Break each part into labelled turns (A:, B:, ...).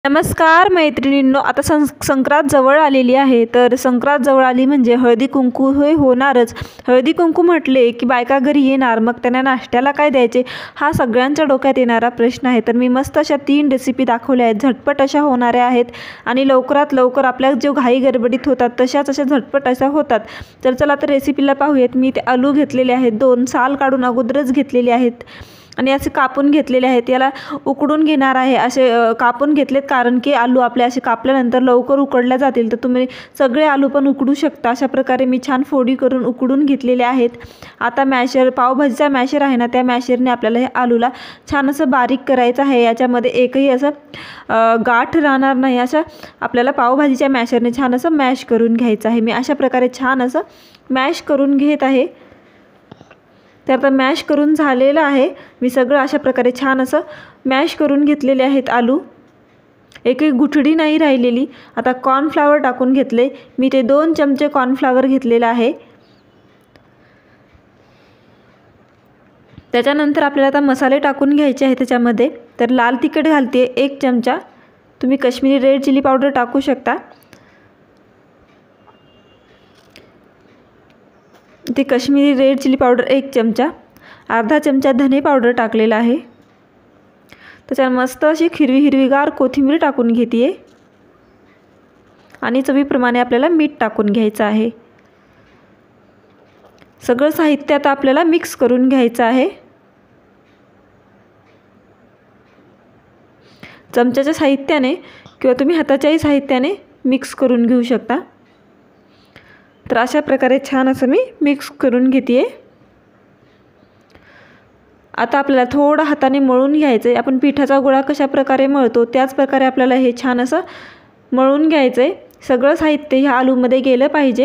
A: नमस्कार मैत्रिणींनो, आता संक्रांत जवळ आलेली आहे. तर संक्रांत जवळ आली म्हणजे हळदी कुंकू हे होणारच. हळदी कुंकू म्हटले की बायका घरी येणार, मग त्यांना नाश्त्याला काय द्यायचे हा सगळ्यांच्या डोक्यात येणारा प्रश्न आहे. तर मी मस्त अशा 3 रेसिपी दाखवल्या आहेत, झटपट अशा होणाऱ्या आहेत आणि लवकरात लवकर आपल्या जो घाई गडबडीत होतात तशाच अशा झटपट अशा होतात. तर चला तर रेसिपीला पाहूयात. मी ते आलू घेतलेले आहेत, 2 साल काढून अगोदरच घेतलेले आहेत आणि असे कापून घेतलेले आहेत. याला उकडून घेणार आहे. असे कापून घेतलेत कारण की आलू आपले असे कापल्यानंतर लवकर उकडल्या जातील. तर तुम्ही सगळे आलू पण उकडू शकता. अशा प्रकारे मी छान फोडी करून उकडून घेतलेले आहेत. आता मॅशर, पावभाजीचा मॅशर आहे ना, त्या मॅशरने आपल्याला हे आलूला छान असं बारीक करायचं आहे. याच्यामध्ये एकही असं गाठ राहणार नाही. अशा आपल्याला पावभाजीच्या मॅशरने छान असं मॅश करून घ्यायचं आहे. मी अशा प्रकारे छान असं मॅश करून घेत आहे. तर आता मॅश करून झालेलं आहे. मी सगळं अशा प्रकारे छान असं मॅश करून घेतलेले आहेत आलू. एकही गुठळी नाही राहिलेली. आता कॉर्नफ्लॉवर टाकून घेतले. मी ते 2 चमचे कॉर्नफ्लॉवर घेतलेलं आहे. त्याच्यानंतर आपल्याला आता मसाले टाकून घ्यायचे आहे त्याच्यामध्ये. तर लाल तिखट घालते 1 चमचा. तुम्ही काश्मीरी रेड चिली पावडर टाकू शकता. ते काश्मीरी रेड चिली पावडर 1 चमचा. अर्धा चमचा धने पावडर टाकलेला आहे. त्याच्यात मस्त अशी हिरवीगार कोथिंबीर टाकून घेते आहे आणि चवीप्रमाणे आपल्याला मीठ टाकून घ्यायचं आहे. सगळं साहित्य आता आपल्याला मिक्स करून घ्यायचं आहे. चमच्याच्या साहित्याने किंवा तुम्ही हाताच्याही साहित्याने मिक्स करून घेऊ शकता. तर अशा प्रकारे छान असं मी मिक्स करून घेते आहे. आता आपल्याला थोडं हाताने मळून घ्यायचं आहे. आपण पिठाचा गोळा कशा प्रकारे मळतो त्याच प्रकारे आपल्याला हे छान असं मळून घ्यायचं आहे. सगळं साहित्य ह्या आलूमध्ये गेलं पाहिजे.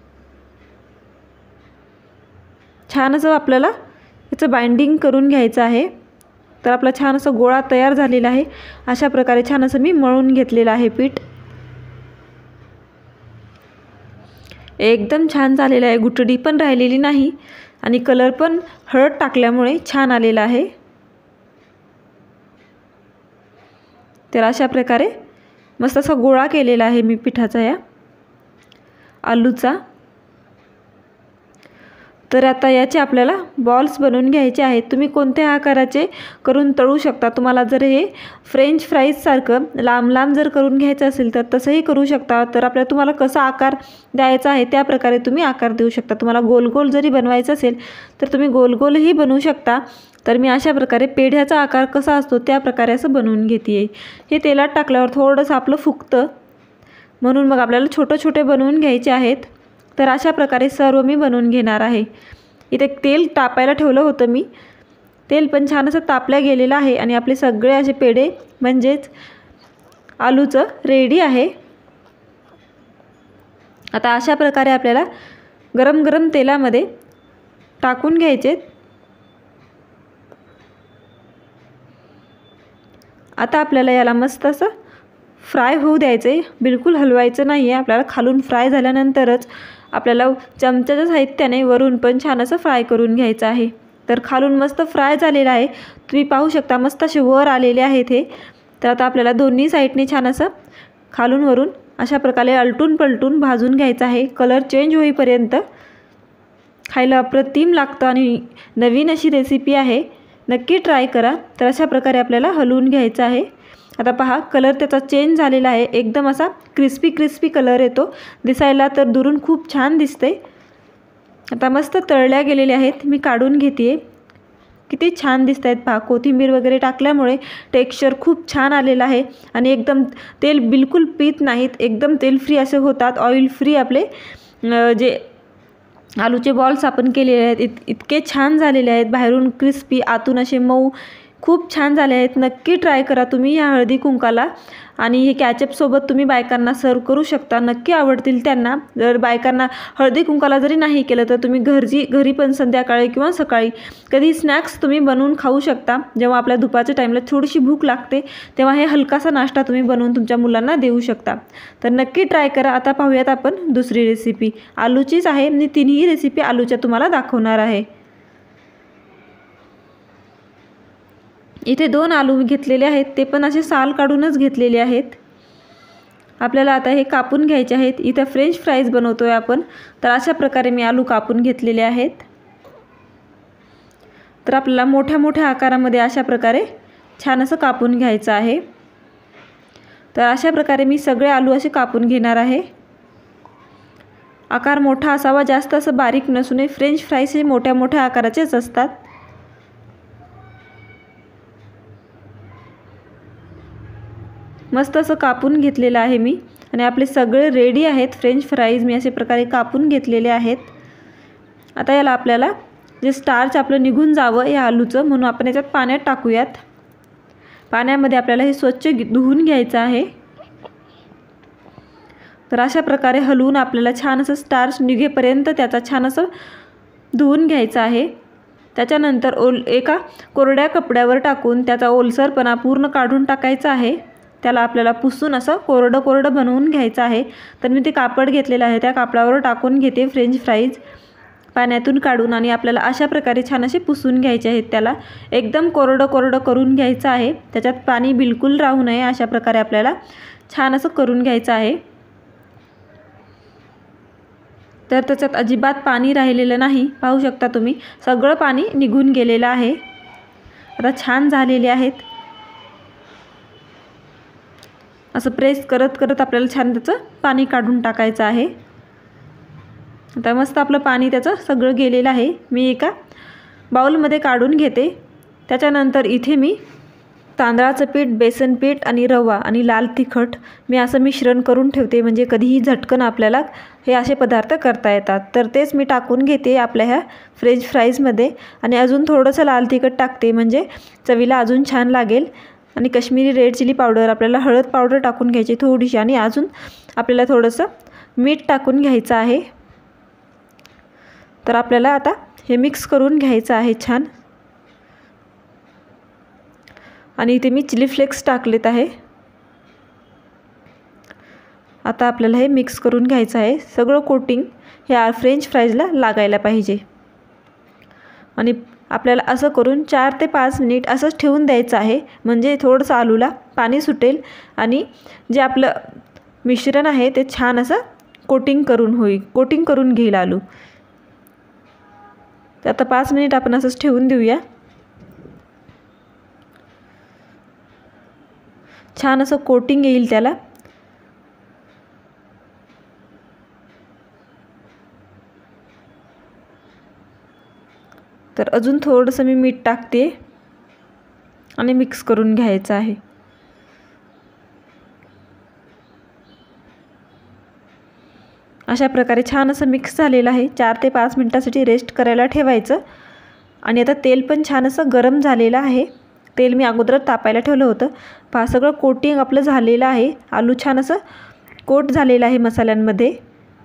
A: छान असं आपल्याला याचं बाइंडिंग करून घ्यायचं आहे. तर आपला छान असं गोळा तयार झालेला आहे. अशा प्रकारे छान असं मी मळून घेतलेलं आहे पीठ. एकदम छान झालेला आहे. गुठळी पण राहिलेली नाही आणि कलर पण हळद टाकल्यामुळे छान आलेला आहे. तर अशा प्रकारे मस्त असा गोळा केलेला आहे मी पिठाचा या आलूचा. तर आता याचे आपल्याला बॉल्स बनवून घ्यायचे आहेत. तुम्ही कोणत्या आकाराचे करून तळू शकता. तुम्हाला जर हे फ्रेंच फ्राईजसारखं लांब लांब जर करून घ्यायचं असेल तर तसंही करू शकता. तर तुम्हाला कसा आकार द्यायचा आहे त्या प्रकारे तुम्ही आकार देऊ शकता. तुम्हाला गोल गोल जरी बनवायचं असेल तर तुम्ही गोल गोलही बनवू शकता. तर मी अशा प्रकारे पेढ्याचा आकार कसा असतो त्या प्रकारे असं बनवून घेते आहे. हे तेलात टाकल्यावर थोडंसं आपलं फुगतं, म्हणून मग आपल्याला छोटे छोटे बनवून घ्यायचे आहेत. तर अशा प्रकारे सर्व मी बनवून घेणार आहे. इथे तेल तापायला ठेवलं होतं मी. तेल पण छान असं तापल्या गेलेलं आहे आणि आपले सगळे असे पेढे म्हणजेच आलूचं रेडी आहे. आता अशा प्रकारे आपल्याला गरम गरम तेलामध्ये टाकून घ्यायचे. आता आपल्याला याला मस्त असं फ्राय होऊ द्यायचं आहे. बिलकुल हलवायचं नाही आहे. आपल्याला खालून फ्राय झाल्यानंतरच आपल्याला चमच्याच्या साहित्याने वरून पण छान असं फ्राय करून घ्यायचं आहे. तर खालून मस्त फ्राय झालेलं आहे. तुम्ही पाहू शकता मस्त असे वर आलेले आहेत हे. तर आता आपल्याला दोन्ही साईडने छान असं खालून वरून अशा प्रकारे अलटून पलटून भाजून घ्यायचं आहे. कलर चेंज होईपर्यंत. खायला अप्रतिम लागतं आणि नवीन अशी रेसिपी आहे, नक्की ट्राय करा. तर अशा प्रकारे आपल्याला हलवून घ्यायचं आहे. आता पहा कलर त्याचा चेंज झालेला आहे. एकदम असा क्रिस्पी कलर येतो. दिसायला तर दुरून खूप छान दिसते. आता मस्त तळल्या गेलेल्या आहेत. मी काढून घेते आहे. किती छान दिसत आहेत पहा. कोथिंबीर वगैरे टाकल्यामुळे टेक्स्चर खूप छान आलेलं आहे आणि एकदम तेल बिलकुल पीत नाहीत. एकदम तेल फ्री असे होतात. ऑइल फ्री आपले जे आलूचे बॉल्स आपण केलेले आहेत इतके छान झालेले आहेत. बाहेरून क्रिस्पी, आतून असे मऊ, खूप छान झाले आहेत. नक्की ट्राय करा तुम्ही या हळदी कुंकाला. आणि हे कॅचअपसोबत तुम्ही बायकांना सर्व करू शकता. नक्की आवडतील त्यांना. जर बायकांना हळदी कुंकाला जरी नाही केलं तर तुम्ही घरी पण संध्याकाळी किंवा सकाळी कधी स्नॅक्स तुम्ही बनवून खाऊ शकता. जेव्हा आपल्या दुपारच्या टाईमला थोडीशी भूक लागते तेव्हा हे हलकासा नाश्ता तुम्ही बनवून तुमच्या मुलांना देऊ शकता. तर नक्की ट्राय करा. आता पाहूयात आपण दुसरी रेसिपी. आलूचीच आहे. मी तिन्ही रेसिपी आलूच्या तुम्हाला दाखवणार आहे. इथे 2 आलू घेतलेले आहेत, ते पण असे साल काढूनच घेतलेले आहेत. आपल्याला आता हे कापून घ्यायचे आहेत. इथे फ्रेंच फ्राईज बनवतोय आपण, तर अशा प्रकारे मी आलू कापून घेतलेले आहेत. तर आपल्याला मोठ्या मोठ्या आकारामध्ये अशा प्रकारे छान असं कापून घ्यायचं आहे. तर अशा प्रकारे मी सगळे आलू असे कापून घेणार आहे. आकार मोठा असावा, जास्त असं बारीक नसू नये. फ्रेंच फ्राईज हे मोठ्या मोठ्या आकाराचेच असतात. मस्त असं कापून घेतलेलं आहे मी आणि आपले सगळे रेडी आहेत. फ्रेंच फ्राईज मी अशा प्रकारे कापून घेतलेले आहेत. आता याला आपल्याला जे स्टार्च आपलं निघून जावं या आलूचं, म्हणून आपण याच्यात पाण्यात टाकूयात. पाण्यामध्ये आपल्याला हे स्वच्छ धुवून घ्यायचं आहे. तर अशा प्रकारे हलवून आपल्याला छान असं स्टार्च निघेपर्यंत त्याचा छान असं धुवून घ्यायचं आहे. त्याच्यानंतर एका कोरड्या कपड्यावर टाकून त्याचा ओलसरपणा पूर्ण काढून टाकायचा आहे. त्याला आपल्याला पुसून असं कोरडं कोरडं बनवून घ्यायचं आहे. तर मी ते कापड घेतलेलं आहे, त्या कापडावर टाकून घेते फ्रेंच फ्राईज पाण्यातून काढून, आणि आपल्याला अशा प्रकारे छान असे पुसून घ्यायचे आहेत. त्याला एकदम कोरडं कोरडं करून घ्यायचं आहे. त्याच्यात पाणी बिलकुल राहू नये, अशा प्रकारे आपल्याला छान असं करून घ्यायचं आहे. तर त्याच्यात अजिबात पाणी राहिलेलं नाही. पाहू शकता तुम्ही, सगळं पाणी निघून गेलेलं आहे. आता छान झालेले आहेत. असं प्रेस करत करत आपल्याला छान त्याचं पाणी काढून टाकायचं आहे. आता मस्त आपलं पाणी त्याचं सगळं गेलेलं आहे. मी एका बाउलमध्ये काढून घेते. त्याच्यानंतर इथे मी तांदळाचं पीठ, बेसन पीठ आणि रवा आणि लाल तिखट मी असं मिश्रण करून ठेवते, म्हणजे कधीही झटकन आपल्याला हे असे पदार्थ करता येतात. तर तेच मी टाकून घेते आपल्या ह्या फ्रेंच फ्राईजमध्ये, आणि अजून थोडंसं लाल तिखट टाकते, म्हणजे चवीला अजून छान लागेल. आणि काश्मीरी रेड चिली पावडर, आपल्याला हळद पावडर टाकून घ्यायची थोडीशी, आणि अजून आपल्याला थोडंसं मीठ टाकून घ्यायचं आहे. तर आपल्याला आता हे मिक्स करून घ्यायचं आहे छान. आणि इथे मी चिली फ्लेक्स टाकलेत आहे. आता आपल्याला हे मिक्स करून घ्यायचं आहे. सगळं कोटिंग ह्या फ्रेंच फ्राईजला लागायला पाहिजे. आणि आपल्याला असं करून 4 ते 5 मिनिट असंच ठेवून द्यायचं आहे, म्हणजे थोडंसं आलूला पाणी सुटेल आणि जे आपलं मिश्रण आहे ते छान असं कोटिंग करून घेईल आलू. तर आता 5 मिनिट आपण असंच ठेवून देऊया. छान असं कोटिंग येईल त्याला. तर अजून थोडंसं मी मीठ टाकते आणि मिक्स करून घ्यायचं आहे. अशा प्रकारे छान असं मिक्स झालेलं आहे. 4 ते 5 मिनिटासाठी रेस्ट करायला ठेवायचं. आणि आता तेल पण छान असं गरम झालेलं आहे. तेल मी अगोदर तापायला ठेवलं होतं. पहा, सगळं कोटिंग आपलं झालेलं आहे. आलू छान असं कोट झालेलं आहे मसाल्यांमध्ये.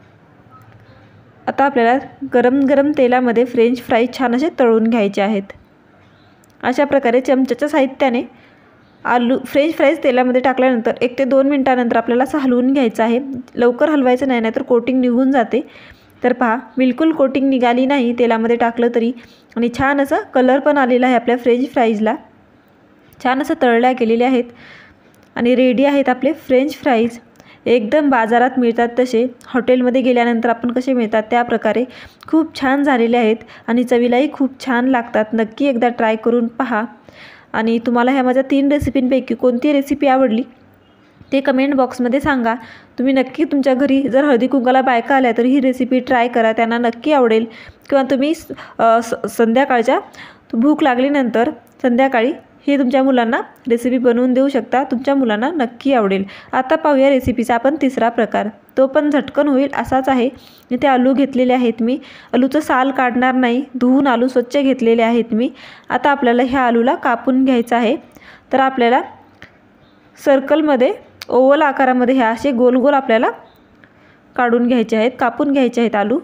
A: आता आपल्याला गरम गरम तेलामध्ये फ्रेंच फ्राईज छान असे तळून घ्यायचे आहेत. अशा प्रकारे चमच्याच्या साहाय्याने फ्रेंच फ्राईज तेलामध्ये टाकल्यानंतर 1 ते 2 मिनिटानंतर आपल्याला असं हलवून घ्यायचं आहे. लवकर हलवायचं नाही, नाहीतर कोटिंग निघून जाते. तर पहा, बिलकुल कोटिंग निघाली नाही तेलामध्ये टाकलं तरी, आणि छान असा कलर पण आलेला आहे आपल्या फ्रेंच फ्राईजला. छान असं तळल्या गेलेले आहेत आणि रेडी आहेत आपले फ्रेंच फ्राईज. एकदम बाजारात मिळतात तसे, हॉटेलमध्ये गेल्यानंतर आपण कसे मिळतात त्या प्रकारे खूप छान झालेले आहेत आणि चवीलाही खूप छान लागतात. नक्की एकदा ट्राय करून पहा. आणि तुम्हाला ह्या माझ्या 3 रेसिपींपैकी कोणती रेसिपी आवडली ते कमेंट बॉक्समध्ये सांगा. तुम्ही नक्की तुमच्या घरी जर हळदी कुंकवाला बायका आल्या तर ही रेसिपी ट्राय करा, त्यांना नक्की आवडेल. किंवा तुम्ही संध्याकाळच्या भूक लागल्यानंतर संध्याकाळी हे तुमच्या मुलांना रेसिपी बनवून देऊ शकता. तुमच्या मुलांना नक्की आवडेल. आता पाहूया रेसिपीचा आपण तिसरा प्रकार. तो पण झटकन होईल असाच आहे. इथे आलू घेतलेले आहेत मी. आलूचं साल काढणार नाही, धुवून आलू स्वच्छ घेतलेले आहेत मी. आता आपल्याला ह्या आलूला कापून घ्यायचं आहे. तर आपल्याला सर्कलमध्ये ओव्हल आकारामध्ये ह्या असे गोल गोल आपल्याला काढून घ्यायचे आहेत, कापून घ्यायचे आहेत आलू.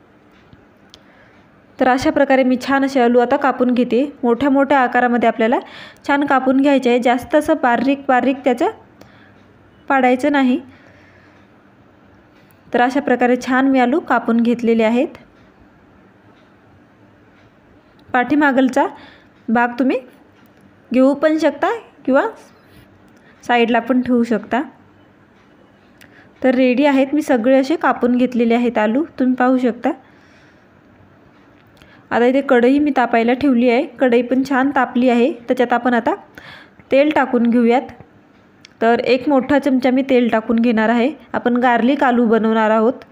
A: तर अशा प्रकारे मी छान असे आलू आता कापून घेते. मोठ्या मोठ्या आकारामध्ये आपल्याला छान कापून घ्यायचे आहे. जास्त असं बारीक बारीक त्याचं पाडायचं नाही. तर अशा प्रकारे छान मी आलू कापून घेतलेले आहेत. पाठीमागलचा भाग तुम्ही घेऊ पण शकता किंवा साईडला पण ठेवू शकता। तर रेडी आहेत, मी सगळे असे कापून घेतलेले आहेत आलू, तुम्ही पाहू शकता। आता इथे कढई मी तापायला ठेवली आहे, कढई पण छान तापली आहे। त्याच्यात आपण आता तेल टाकून घेऊयात। तर एक मोठा चमचा मी तेल टाकून घेणार आहे। आपण गार्लिक आलू बनवणार आहोत,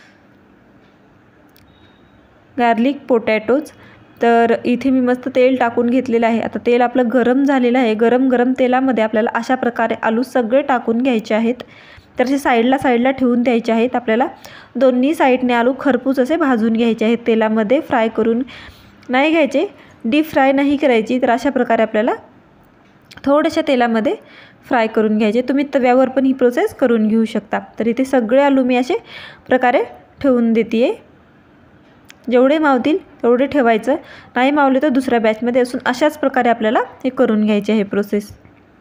A: गार्लिक पोटॅटोज। तर इथे मी मस्त तेल टाकून घेतलेलं आहे। आता तेल आपलं गरम झालेलं आहे। गरम तेलामध्ये आपल्याला अशा प्रकारे आलू सगळे टाकून घ्यायचे आहेत। तर असे साईडला ठेवून द्यायचे आहेत। आपल्याला दोन्ही साईडने आलू खरपूस असे भाजून घ्यायचे आहेत, तेलामध्ये फ्राय करून नाही घ्यायचे, डीप फ्राय नाही करायची। तर अशा प्रकारे आपल्याला थोड्याशा तेलामध्ये फ्राय करून घ्यायचे। तुम्ही तव्यावर पण ही प्रोसेस करून घेऊ शकता। तर इथे सगळे आलू मी असे प्रकारे ठेवून देते, जेवढे मावतील तेवढे ठेवायचं, नाही मावले तर दुसऱ्या बॅचमध्ये असून अशाच प्रकारे आपल्याला हे करून घ्यायचे आहे प्रोसेस।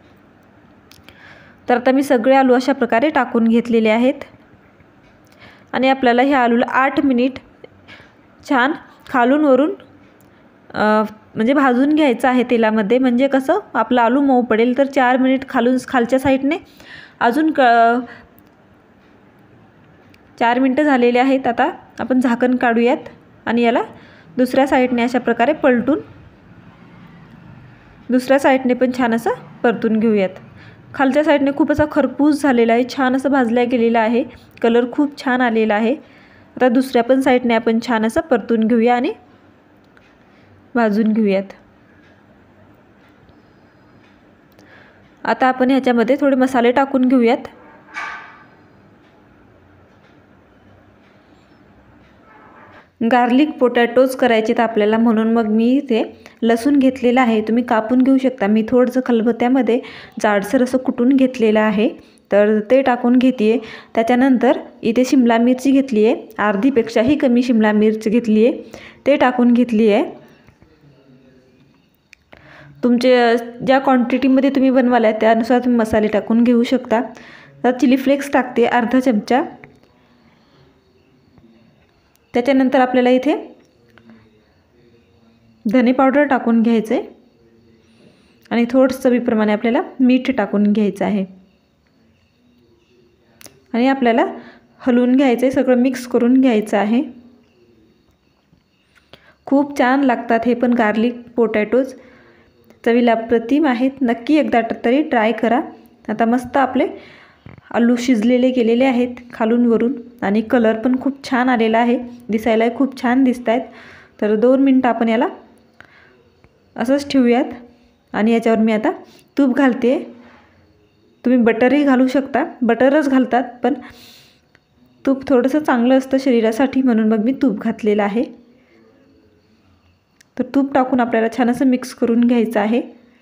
A: तर आता मी सगळे आलू अशा प्रकारे टाकून घेतलेले आहेत आणि आपल्याला हे आलूला 8 मिनिट छान खालून वरून म्हणजे भाजून घ्यायचं आहे तेलामध्ये। म्हणजे कसं आपला आलू मऊ पडेल। तर 4 मिनिट खालच्या साईडने अजून 4 मिनिटं झालेले आहेत। आता आपण झाकण काढूयात आणि याला दुसऱ्या साईडने अशा प्रकारे पलटून दुसऱ्या साईडने पण छान असं परतून घेऊयात। खालच्या साईडने खूप असा खरपूस झालेला आहे, छान असं भाजल्या गेलेला आहे, कलर खूप छान आलेला आहे। आता दुसऱ्या पण साईडने आपण छान असं परतून घेऊया आणि भाजून घेऊयात। आता आपण ह्याच्यामध्ये थोडे मसाले टाकून घेऊयात। गार्लिक पोटॅटोज करायचे तर आपल्याला, म्हणून मग मी इथे लसूण घेतलेला आहे, तुम्ही कापून घेऊ शकता। मी थोडंसं खलबत्त्यामध्ये जाडसर असं कुटून घेतलेलं आहे, तर ते टाकून घेते आहे। त्याच्यानंतर इथे शिमला मिरची घेतली आहे, अर्धीपेक्षाही कमी शिमला मिरची घेतली आहे, ते टाकून घेतली आहे। तुमचे ज्या क्वांटिटीमध्ये तुम्ही बनवाल आहे त्यानुसार तुम्ही मसाले टाकून घेऊ शकता। तर चिली फ्लेक्स टाकते अर्धा चमचा। त्याच्यानंतर आपल्याला इथे धने पावडर टाकून घ्यायचं आहे आणि थोडंसं चवीप्रमाणे आपल्याला मीठ टाकून घ्यायचं आहे आणि आपल्याला हलवून घ्यायचं आहे, सगळं मिक्स करून घ्यायचं आहे। खूप छान लागतात हे पण गार्लिक पोटॅटोज, चवीला अप्रतिम आहेत। नक्की एकदा तरी ट्राय करा। आता मस्त आपले आलू शिजलेले गेलेले आहेत खालून वरून आणि कलर पण खूप छान आलेला आहे, दिसायला खूप छान दिसत आहेत। तर 2 मिनिटं आपण याला असंच ठेवूयात आणि याच्यावर मी आता तूप घालते। तुम्ही बटरही घालू शकता, बटरच घालतात, पण तूप थोडंसं चांगलं असतं शरीरासाठी, म्हणून मग मी तूप घातलेलं आहे। तर तूप टाकून आपल्याला छान असं मिक्स करून घ्यायचं आहे।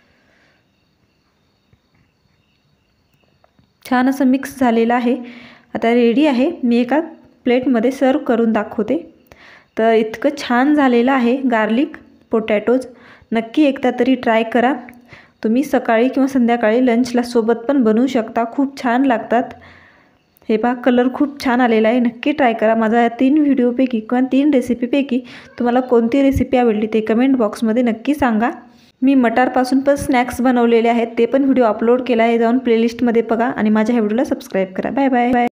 A: छान असं मिक्स झालेलं आहे, आता रेडी आहे। मी एका प्लेटमध्ये सर्व करून दाखवते। तर इतकं छान झालेलं आहे गार्लिक पोटॅटोज, नक्की एकदा तरी ट्राय करा। तुम्ही सकाळी किंवा संध्याकाळी लंचला सोबत पण बनवू शकता, खूप छान लागतात। हे पहा कलर खूप छान आलेला आहे, नक्की ट्राय करा। माझा या 3 व्हिडिओपैकी किंवा 3 रेसिपीपैकी तुम्हाला कोणती रेसिपी आवडली ते कमेंट बॉक्समध्ये नक्की सांगा। मी मटारपासून पण स्नॅक्स बनवलेले आहेत, ते पण व्हिडिओ अपलोड केला आहे, जाऊन प्लेलिस्टमध्ये बघा आणि माझ्या ह्या व्हिडिओला सबस्क्राईब करा। Bye bye bye.